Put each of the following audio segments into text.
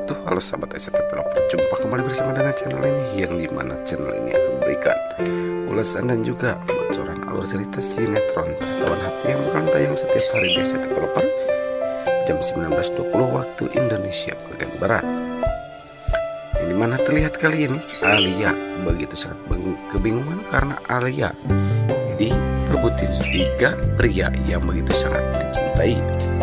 wabarakatuh. Halo sahabat SCT Developer, jumpa kembali bersama dengan channel ini, yang dimana channel ini akan memberikan ulasan dan juga bocoran alur cerita sinetron Tawan Hati yang bakal tayang setiap hari di SCT Developer jam 19.20 waktu Indonesia bagian Barat. Yang dimana terlihat kali ini Alia begitu sangat kebingungan karena Alia direbutin 3 pria yang begitu sangat mencintai.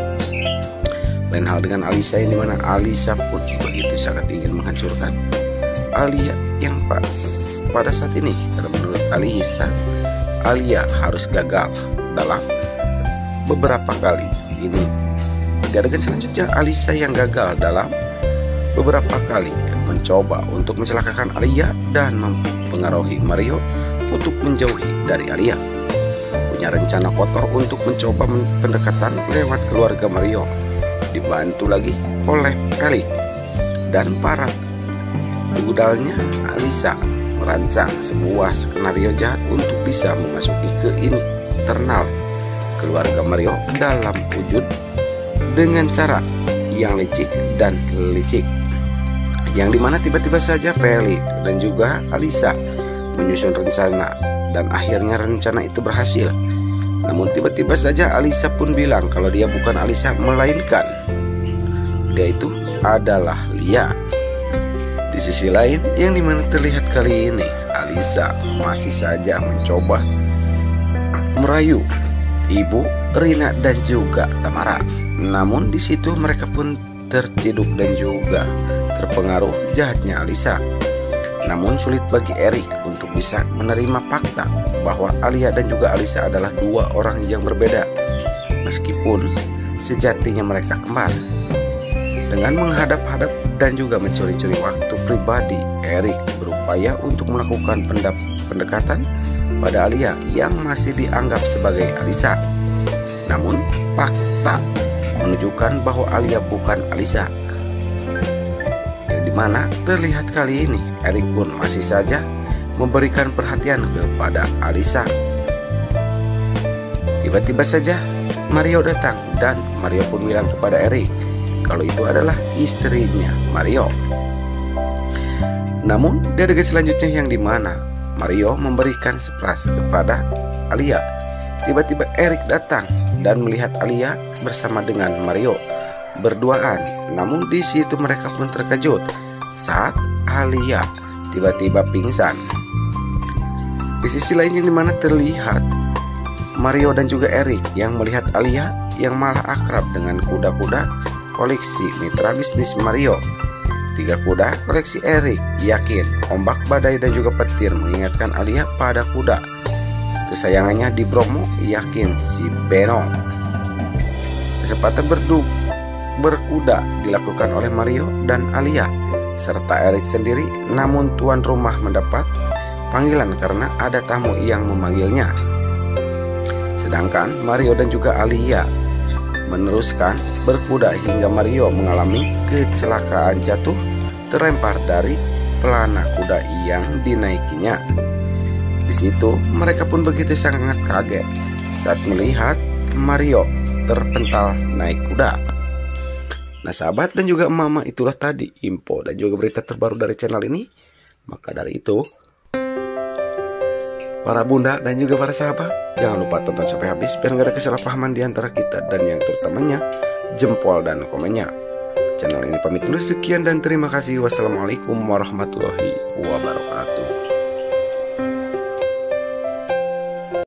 Lain hal dengan Alisa, yang dimana Alisa pun begitu sangat ingin menghancurkan Alia yang pada saat ini. Karena menurut Alisa, Alia harus gagal dalam beberapa kali. Ini adegan selanjutnya, Alisa yang gagal dalam beberapa kali mencoba untuk mencelakakan Alia dan mempengaruhi Mario untuk menjauhi dari Alia. Punya rencana kotor untuk mencoba pendekatan lewat keluarga Mario, dibantu lagi oleh Eli dan para budalnya. Alisa merancang sebuah skenario jahat untuk bisa memasuki ke internal keluarga Mario dalam wujud dengan cara yang licik dan licik, yang dimana tiba-tiba saja Eli dan juga Alisa menyusun rencana dan akhirnya rencana itu berhasil. Namun tiba-tiba saja Alisa pun bilang kalau dia bukan Alisa, melainkan dia itu adalah Lia. Di sisi lain, yang dimana terlihat kali ini Alisa masih saja mencoba merayu Ibu Rina dan juga Tamara. Namun di situ mereka pun terciduk dan juga terpengaruh jahatnya Alisa. Namun sulit bagi Erik untuk bisa menerima fakta bahwa Alia dan juga Alisa adalah 2 orang yang berbeda, meskipun sejatinya mereka kembar. Dengan menghadap-hadap dan juga mencuri-curi waktu pribadi, Erik berupaya untuk melakukan pendekatan pada Alia yang masih dianggap sebagai Alisa. Namun fakta menunjukkan bahwa Alia bukan Alisa. Mana terlihat kali ini Erik pun masih saja memberikan perhatian kepada Alisa. Tiba-tiba saja Mario datang dan Mario pun bilang kepada Erik kalau itu adalah istrinya Mario. Namun di adegan selanjutnya, yang dimana Mario memberikan surprise kepada Alia, tiba-tiba Erik datang dan melihat Alia bersama dengan Mario berduaan. Namun di situ mereka pun terkejut saat Alia tiba-tiba pingsan. Di sisi lain, yang dimana terlihat Mario dan juga Erik yang melihat Alia yang malah akrab dengan kuda-kuda koleksi mitra bisnis Mario. 3 kuda koleksi Erik yakin ombak, badai dan juga petir mengingatkan Alia pada kuda kesayangannya di Bromo, yakin si Benong. Kesempatan berkuda dilakukan oleh Mario dan Alia serta Erik sendiri, namun tuan rumah mendapat panggilan karena ada tamu yang memanggilnya. Sedangkan Mario dan juga Alia meneruskan berkuda hingga Mario mengalami kecelakaan, jatuh terlempar dari pelana kuda yang dinaikinya. Di situ mereka pun begitu sangat kaget saat melihat Mario terpental naik kuda. Nah sahabat dan juga mama, itulah tadi info dan juga berita terbaru dari channel ini. Maka dari itu, para bunda dan juga para sahabat, jangan lupa tonton sampai habis biar gak ada kesalahpahaman di antara kita, dan yang terutamanya jempol dan komennya. Channel ini pamit dulu, sekian dan terima kasih. Wassalamualaikum warahmatullahi wabarakatuh.